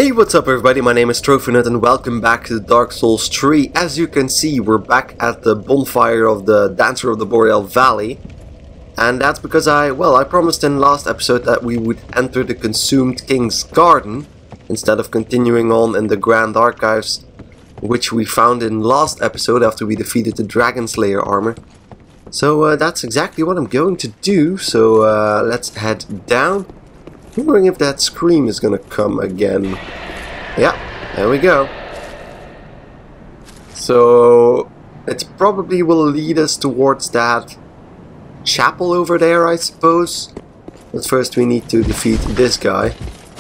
Hey, what's up everybody, my name is TrophyNut and welcome back to Dark Souls 3. As you can see, we're back at the bonfire of the Dancer of the Boreal Valley. And that's because I promised in last episode that we would enter the Consumed King's Garden instead of continuing on in the Grand Archives, which we found in last episode after we defeated the Dragon Slayer armor. So that's exactly what I'm going to do, so let's head down. I'm wondering if that scream is gonna come again. Yeah, there we go. So it probably will lead us towards that chapel over there, I suppose. But first we need to defeat this guy.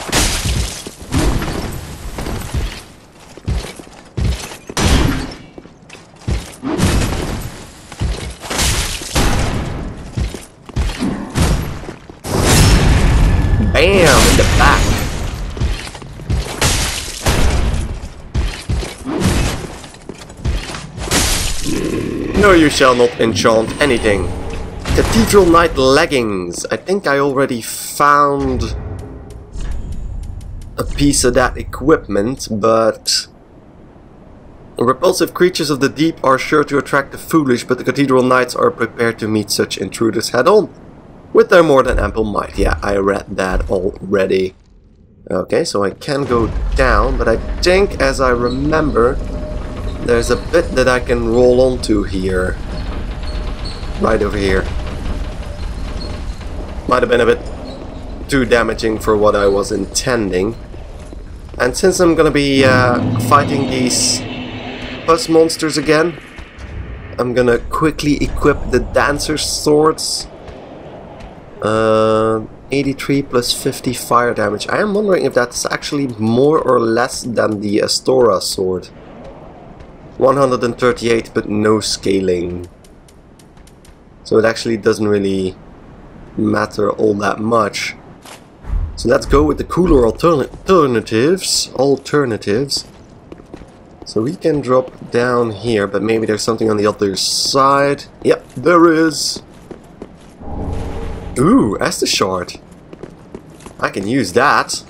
Bam! In the back! No, you shall not enchant anything. Cathedral Knight leggings. I think I already found a piece of that equipment, but repulsive creatures of the deep are sure to attract the foolish, but the Cathedral Knights are prepared to meet such intruders head on. With their more than ample might. Yeah, I read that already. Okay, so I can go down, but I think, as I remember, there's a bit that I can roll onto here. Right over here. Might have been a bit too damaging for what I was intending. And since I'm gonna be fighting these pus monsters again, I'm gonna quickly equip the Dancer's swords. 83 plus 50 fire damage. I am wondering if that's actually more or less than the Astora sword. 138 but no scaling. So it actually doesn't really matter all that much. So let's go with the cooler alternatives. So we can drop down here, but maybe there's something on the other side. Yep, there is. Ooh, Estus Shard. I can use that.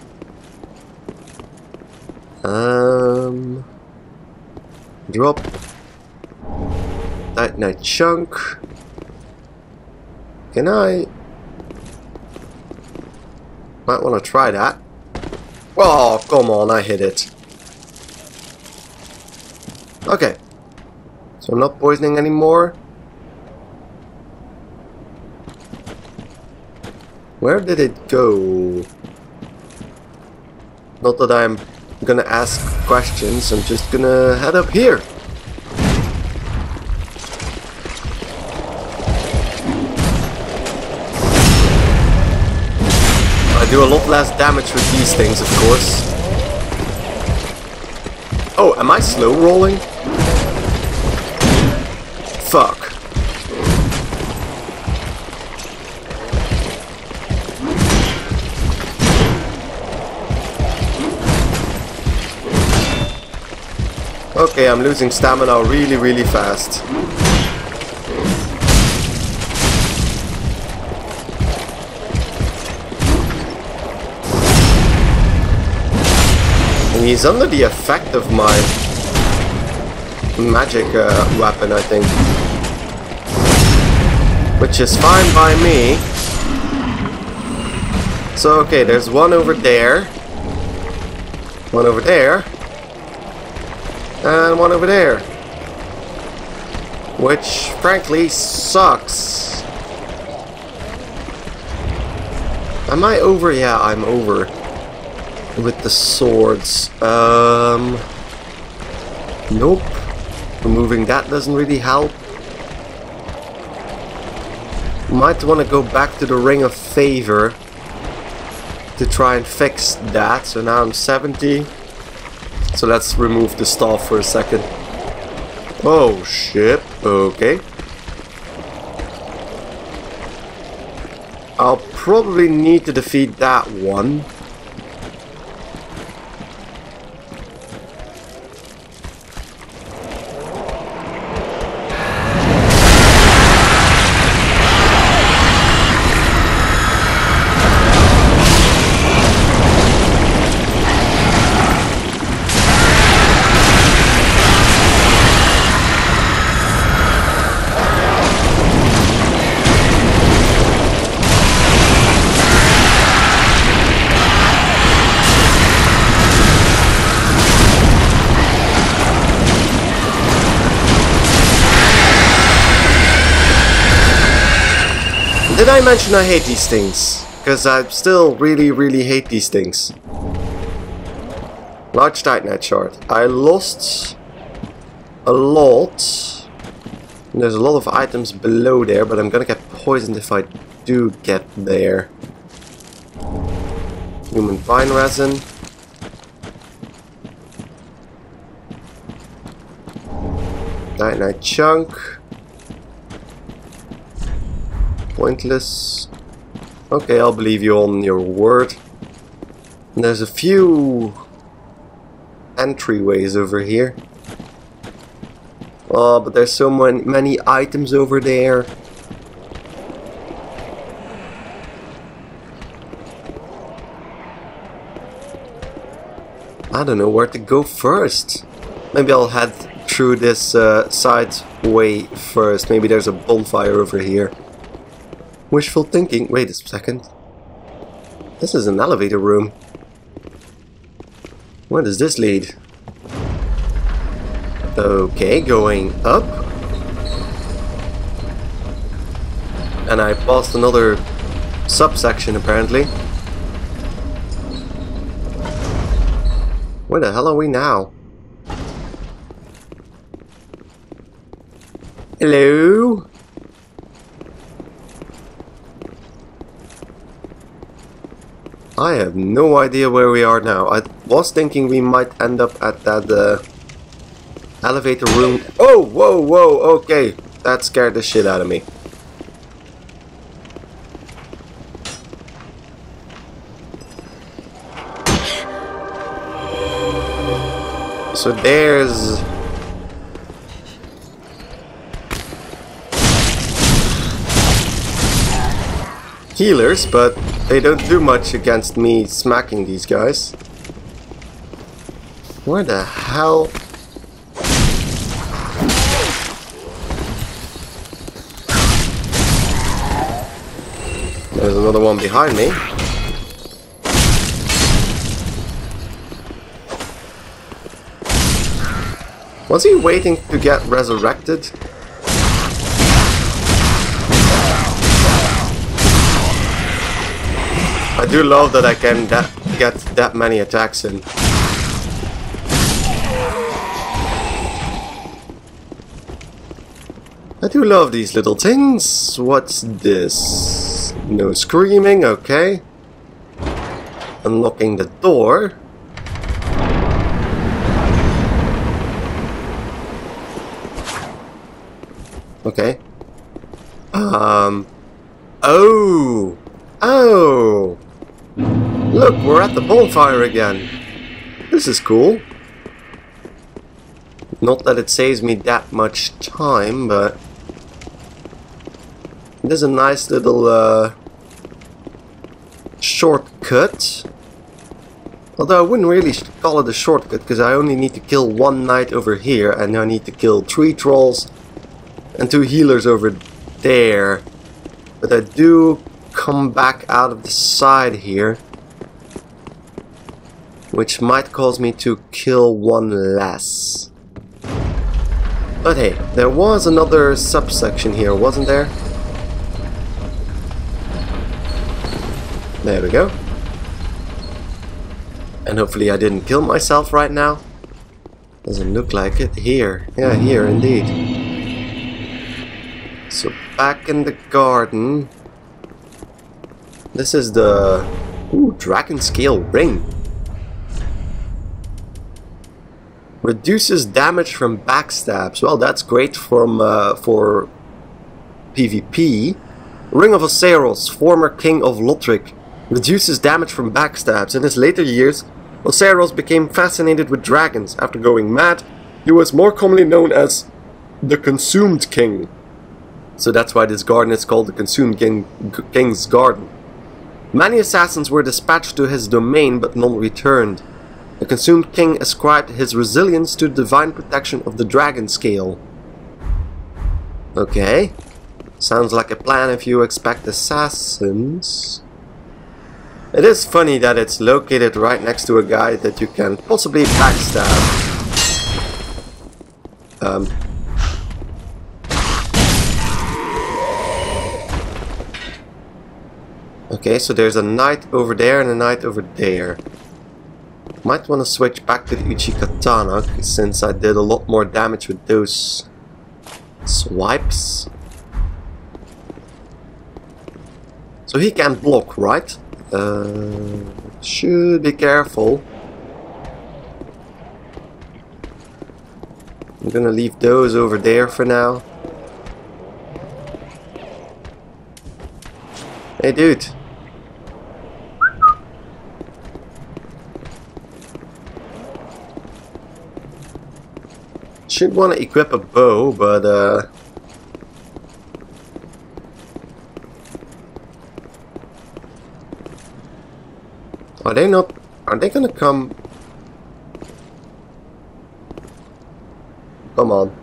Drop. Night chunk. Can I? Might want to try that. Oh, come on, I hit it. Okay. So I'm not poisoning anymore. Where did it go? Not that I'm gonna ask questions, I'm just gonna head up here. I do a lot less damage with these things, of course. Oh, am I slow rolling? Fuck. Okay, I'm losing stamina really fast. And he's under the effect of my magic weapon, I think. Which is fine by me. So, okay, there's one over there. One over there. And one over there. Which, frankly, sucks. Am I over? Yeah, I'm over. With the swords. Nope. Removing that doesn't really help. Might want to go back to the Ring of Favor to try and fix that. So now I'm 70. So let's remove the staff for a second. Oh shit, okay. I'll probably need to defeat that one. Did I mention I hate these things? Because I still really hate these things. Large Titanite shard. I lost a lot. There's a lot of items below there, but I'm gonna get poisoned if I do get there. Human pine resin. Titanite chunk. Pointless. Okay, I'll believe you on your word. And there's a few entryways over here. Oh, but there's so many items over there. I don't know where to go first. Maybe I'll head through this side way first. Maybe there's a bonfire over here. Wishful thinking. Wait a second. This is an elevator room. Where does this lead? Okay, going up. And I passed another subsection apparently. Where the hell are we now? Hello? I have no idea where we are now. I was thinking we might end up at that elevator room. Oh, whoa, okay. That scared the shit out of me. So there's... healers, but they don't do much against me smacking these guys. Where the hell? There's another one behind me. Was he waiting to get resurrected? I do love that I can get that many attacks in. I do love these little things. What's this? No screaming, okay. Unlocking the door. Okay. Oh! Look, we're at the bonfire again. This is cool. Not that it saves me that much time, but it is a nice little shortcut. Although I wouldn't really call it a shortcut, because I only need to kill one knight over here, and I need to kill 3 trolls and 2 healers over there. But I do come back out of the side here, which might cause me to kill 1 less. But hey, there was another subsection here, wasn't there? There we go. And hopefully I didn't kill myself right now. Doesn't look like it. Here. Yeah, here indeed. So back in the garden. This is the... ooh, dragon scale ring. Reduces damage from backstabs. Well, that's great from for PvP. Ring of Oceiros, former king of Lothric. Reduces damage from backstabs. In his later years, Oceiros became fascinated with dragons. After going mad, he was more commonly known as the Consumed King. So that's why this garden is called the Consumed King's Garden. Many assassins were dispatched to his domain, but none returned. The Consumed King ascribed his resilience to the divine protection of the dragon scale. Okay. Sounds like a plan if you expect assassins. It is funny that it's located right next to a guy that you can possibly backstab. Okay, so there's a knight over there and a knight over there. Might want to switch back to the Uchi-Katana, since I did a lot more damage with those swipes. So he can't block, right? Should be careful. I'm gonna leave those over there for now. Hey dude. Should want to equip a bow, but are they not? Are they gonna come? Come on.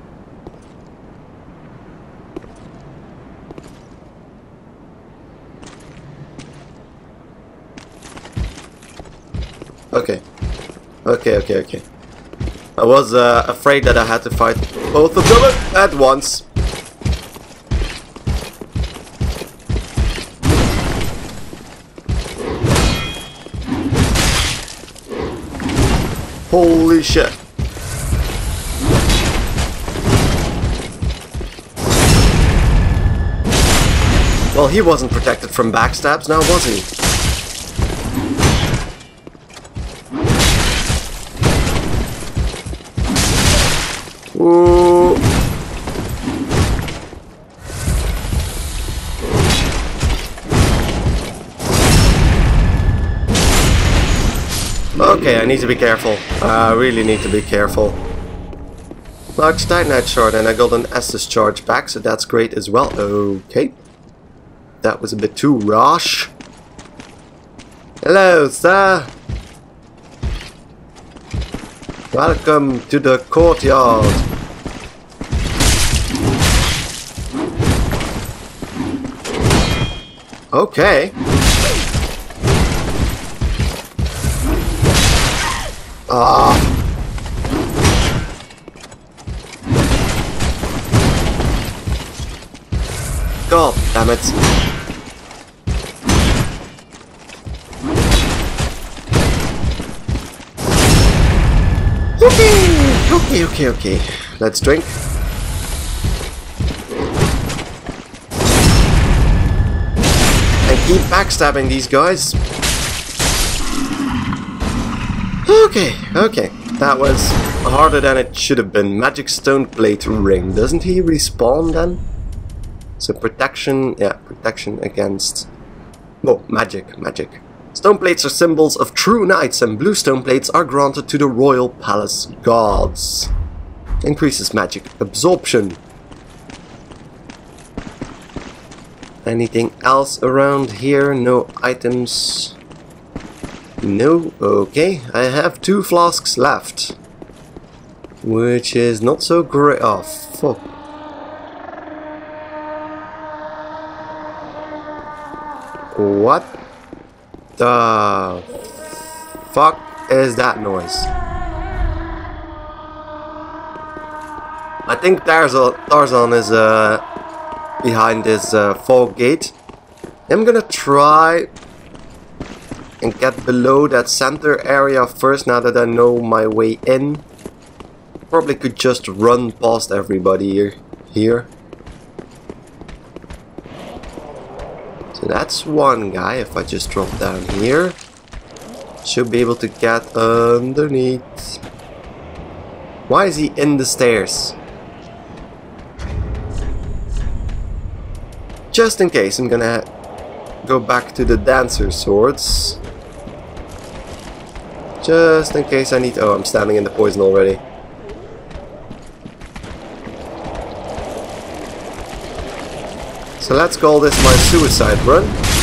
Okay. Okay. I was afraid that I had to fight both of them at once. Holy shit. Well, he wasn't protected from backstabs now, was he? Ooh. Okay, I need to be careful. I really need to be careful. Large Titanite shard, and I got an Estus charge back, so that's great as well. Okay. That was a bit too rash. Hello, sir. Welcome to the courtyard. Okay. God damn it. Okay. Let's drink. And keep backstabbing these guys. Okay. That was harder than it should have been. Magic stone plate ring. Doesn't he respawn then? So protection, yeah, protection against... Oh, magic. Stone plates are symbols of true knights, and blue stone plates are granted to the royal palace guards. Increases magic absorption. Anything else around here? No items. No, okay. I have 2 flasks left. Which is not so great. Oh, fuck. What the fuck is that noise? I think Tarzan is behind this fog gate. I'm gonna try and get below that center area first, now that I know my way in. Probably could just run past everybody here. So that's one guy. If I just drop down here, should be able to get underneath. Why is he in the stairs? Just in case, I'm gonna go back to the dancer swords. Just in case I need... Oh, I'm standing in the poison already. So let's call this my suicide run.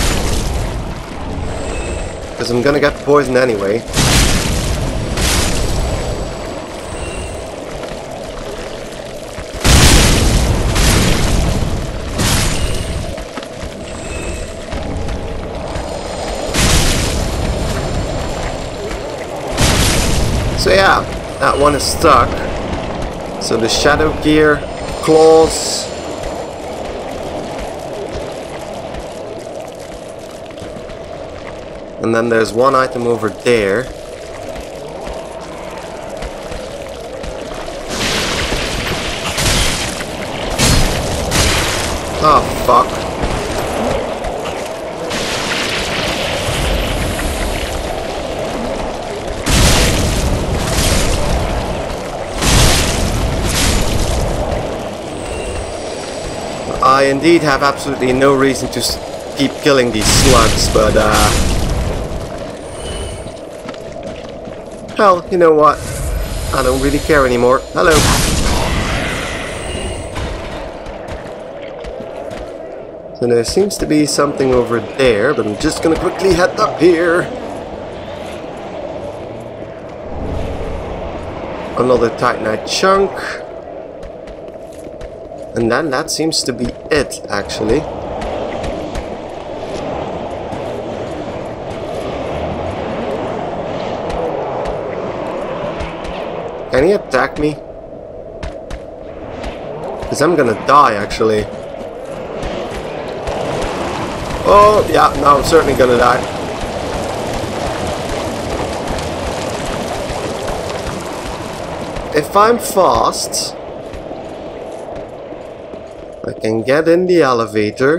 Because I'm gonna get poisoned anyway. So yeah, that one is stuck. So the shadow gear, claws. And then there's one item over there. Oh, fuck. I indeed have absolutely no reason to keep killing these slugs, but hell, you know what? I don't really care anymore. Hello. So there seems to be something over there, but I'm just gonna quickly head up here. Another Titanite chunk. And then that seems to be it, actually. Can he attack me? Because I'm gonna die, actually. Oh, yeah, no, I'm certainly gonna die. If I'm fast, I can get in the elevator,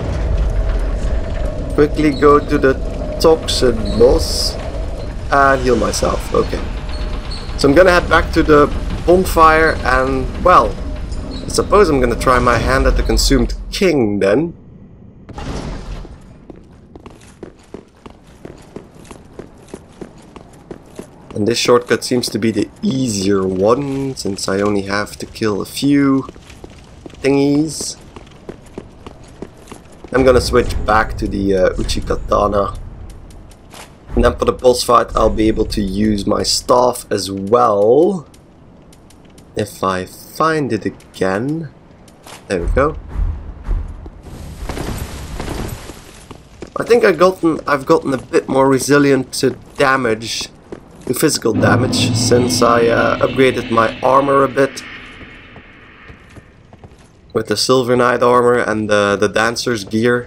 quickly go to the toxic boss, and heal myself. Okay. So I'm gonna head back to the bonfire and, well, I suppose I'm gonna try my hand at the consumed king then. And this shortcut seems to be the easier one, since I only have to kill a few thingies. I'm gonna switch back to the Uchikatana. And then for the boss fight I'll be able to use my staff as well. If I find it again. There we go. I think I've gotten a bit more resilient to damage, to physical damage, since I upgraded my armor a bit. With the Silver Knight armor and the Dancer's gear.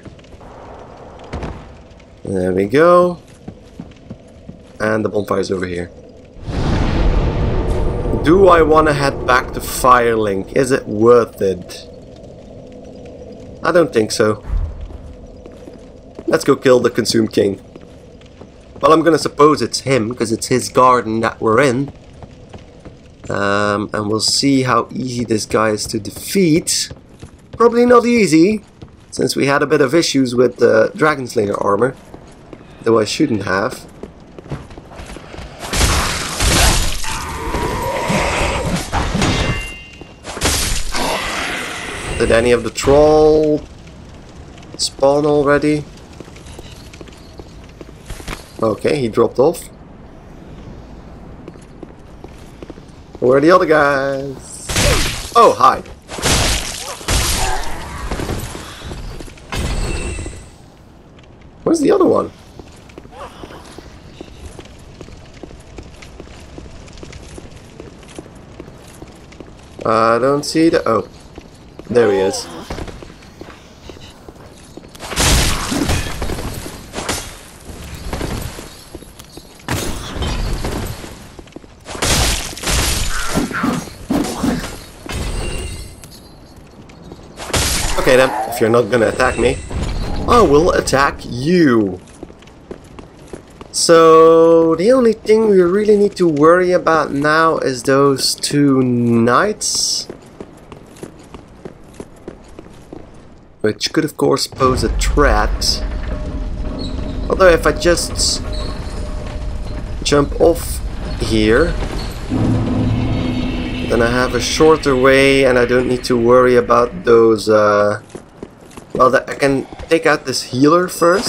There we go. And the bonfire's over here. Do I want to head back to Firelink? Is it worth it? I don't think so. Let's go kill the Consumed King. Well, I'm gonna suppose it's him, because it's his garden that we're in. And we'll see how easy this guy is to defeat. Probably not easy, since we had a bit of issues with the Dragon Slayer armor. Though I shouldn't have. Did any of the troll spawn already? Okay, he dropped off. Where are the other guys? Oh, hi. Where's the other one? I don't see the... oh. There he is. Okay then, if you're not gonna attack me, I will attack you. So the only thing we really need to worry about now is those two knights. Which could of course pose a threat. Although if I just jump off here, then I have a shorter way and I don't need to worry about those well, I can take out this healer first.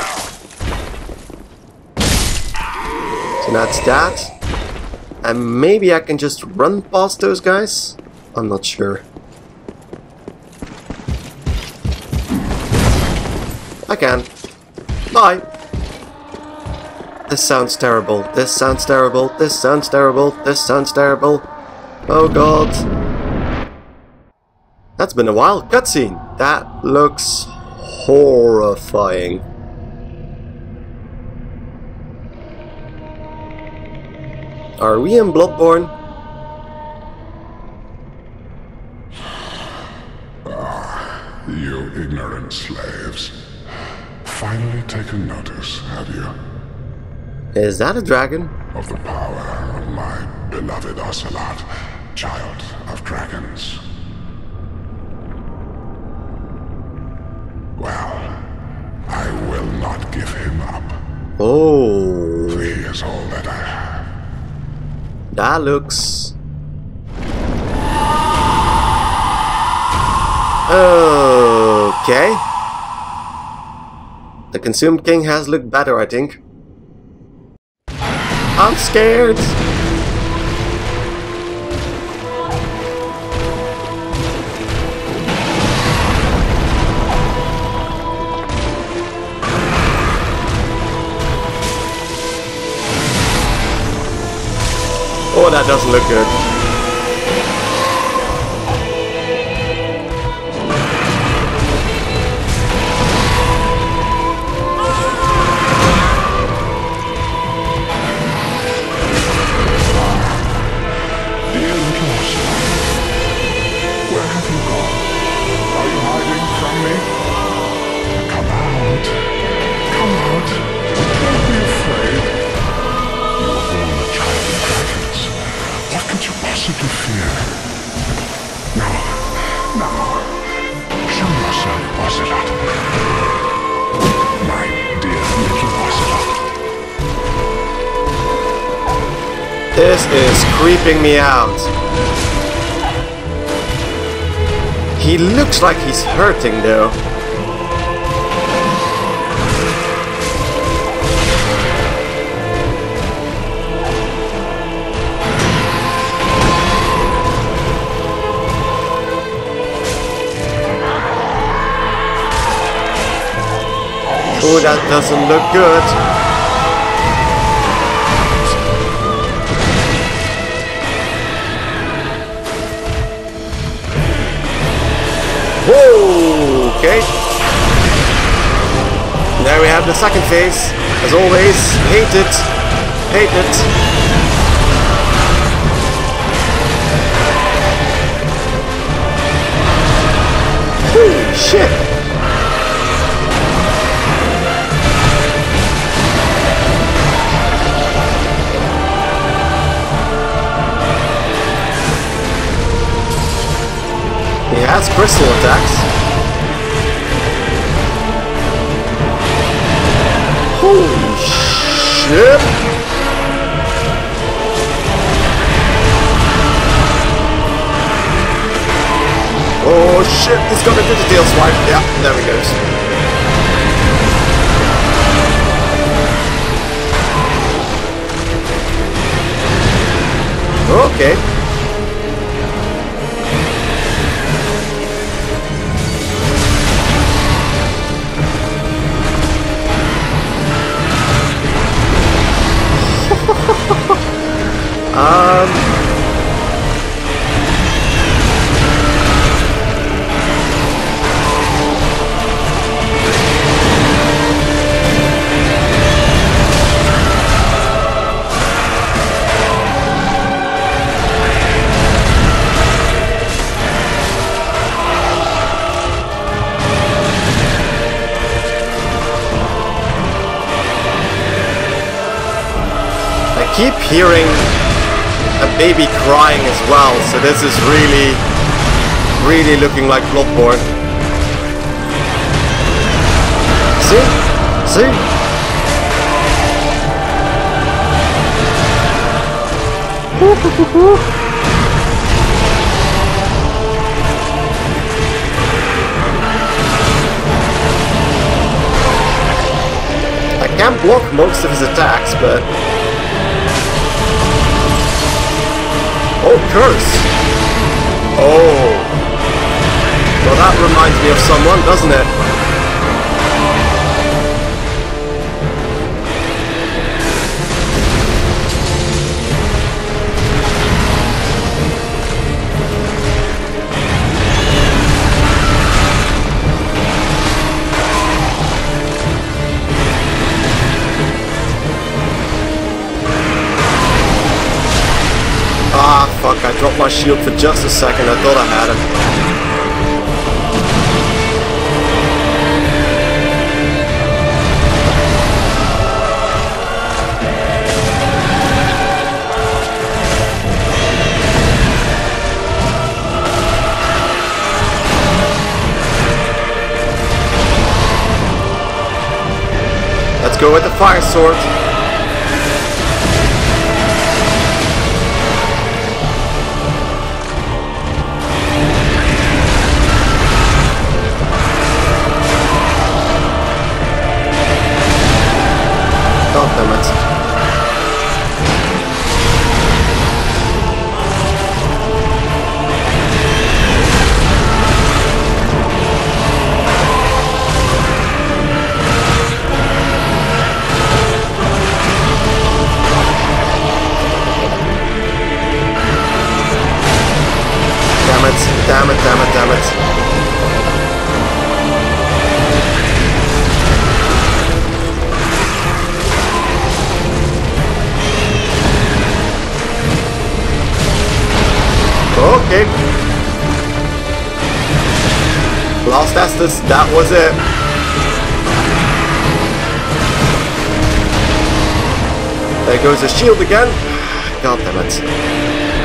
So that's that. And maybe I can just run past those guys? I'm not sure. I can. Bye. This sounds terrible. This sounds terrible. This sounds terrible. This sounds terrible. Oh god. That's been a while. Cutscene. That looks horrifying. Are we in Bloodborne? You ignorant slaves. Finally taken notice, have you? Is that a dragon? Of the power of my beloved Ocelot, child of dragons. Well, I will not give him up. Oh. For he is all that I have. That looks... Okay. The Consumed King has looked better, I think. I'm scared! Oh, that doesn't look good. Dear little Ocelot, where have you gone? Are you hiding from me? Come out. Come out. Don't be afraid. You are born a child of dragons. What could you possibly fear? Now, show yourself, Ocelot. My dear little Ocelot. This is creeping me out. He looks like he's hurting though. Oh, that doesn't look good. Whoa, okay. There we have the second phase. As always, hate it. Hate it. Holy shit. He has crystal attacks. Holy shit! Oh shit, he's gonna do the tail swipe. Yeah, there he goes. Okay. I keep hearing a baby crying as well, so this is really looking like Bloodborne. See? See? I can block most of his attacks, but... Oh, curse! Oh! Well, that reminds me of someone, doesn't it? Ah, fuck, I dropped my shield for just a second. I thought I had him. Let's go with the fire sword. God damn it. Damn it, damn it, damn it. Okay. Lost Estus, that was it. There goes the shield again. God damn it.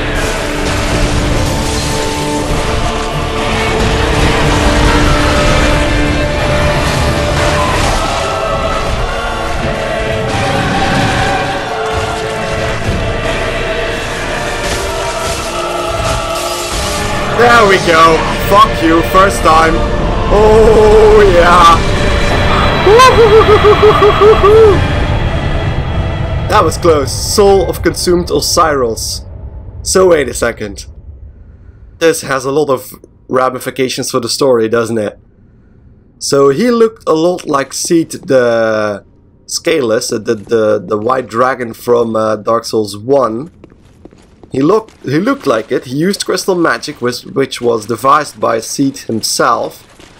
There we go. Fuck you, first time. Oh yeah. That was close. Soul of consumed Oceiros. So wait a second. This has a lot of ramifications for the story, doesn't it? So he looked a lot like Seed the Scaleless, the white dragon from Dark Souls 1. He looked like it. He used crystal magic, which was devised by Seed himself.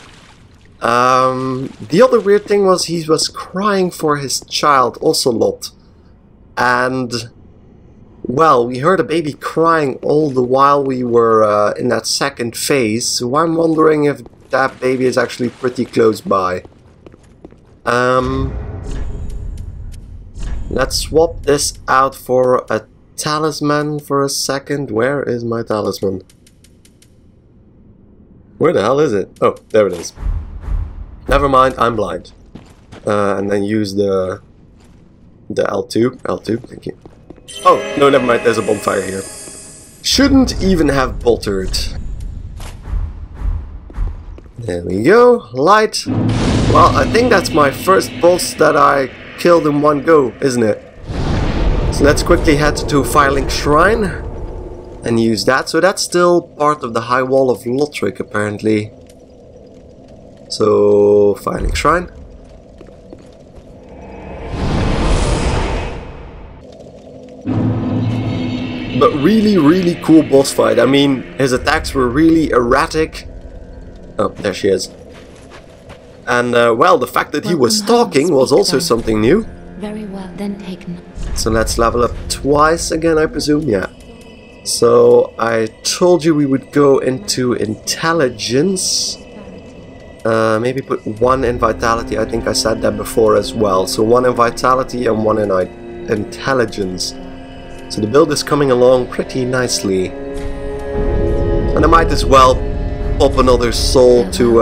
The other weird thing was he was crying for his child, Ocelot. And, well, we heard a baby crying all the while we were in that second phase. So I'm wondering if that baby is actually pretty close by. Let's swap this out for a talisman for a second. Where is my talisman? Where the hell is it? Oh, there it is. Never mind, I'm blind. And then use the L2. L2, thank you. Oh, no, never mind, there's a bonfire here. Shouldn't even have boltered. There we go, light. Well, I think that's my first boss that I killed in one go, isn't it? So let's quickly head to Firelink Shrine and use that. So that's still part of the High Wall of Lothric, apparently. So, Firelink Shrine. But really, really cool boss fight. I mean, his attacks were really erratic. Oh, there she is. And, well, the fact that he was talking was also something new. Very well, then taken. So let's level up twice again, I presume, yeah. So I told you we would go into intelligence. Maybe put 1 in vitality, I think I said that before as well. So 1 in vitality and 1 in intelligence. So the build is coming along pretty nicely. And I might as well pop another soul to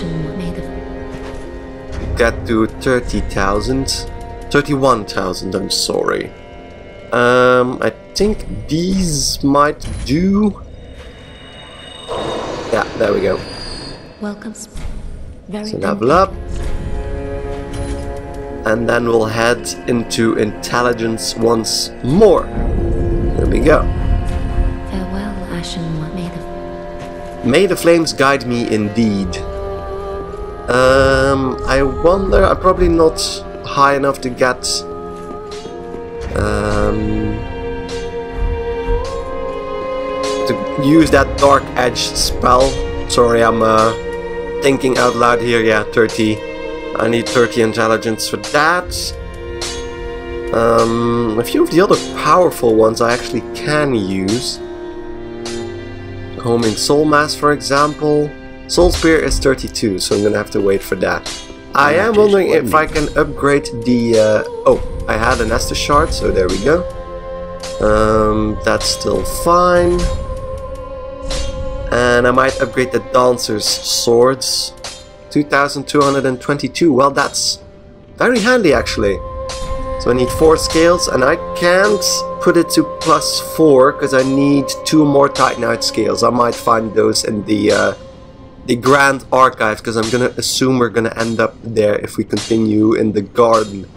get to 30,000. 31,000, I'm sorry. I think these might do. Yeah, there we go. Welcome. So level up. And then we'll head into intelligence once more. There we go. Farewell, Ashen Maid. May the flames guide me indeed. I wonder, I'm probably not high enough to get to use that Dark Edge spell. Sorry, I'm thinking out loud here. Yeah, 30. I need 30 intelligence for that. A few of the other powerful ones I actually can use. homing soul mass, for example. Soul spear is 32, so I'm gonna have to wait for that. I am wondering if I can upgrade the... oh, I had an Estus shard, so there we go. That's still fine. And I might upgrade the Dancer's swords. 2222, well that's very handy actually. So I need 4 scales, and I can't put it to +4 because I need 2 more Titanite scales. I might find those in the Grand Archive, because I'm gonna assume we're gonna end up there if we continue in the garden.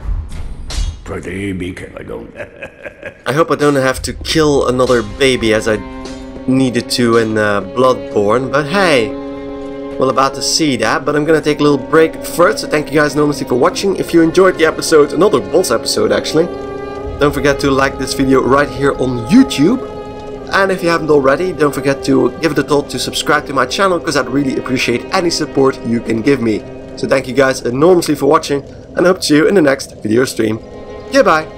I hope I don't have to kill another baby as I needed to in Bloodborne, but hey, we're about to see that. But I'm gonna take a little break first, so thank you guys enormously for watching. If you enjoyed the episode, another boss episode actually, don't forget to like this video right here on YouTube. And if you haven't already, don't forget to give it a thought to subscribe to my channel, because I'd really appreciate any support you can give me. So thank you guys enormously for watching, and I hope to see you in the next video stream. Goodbye!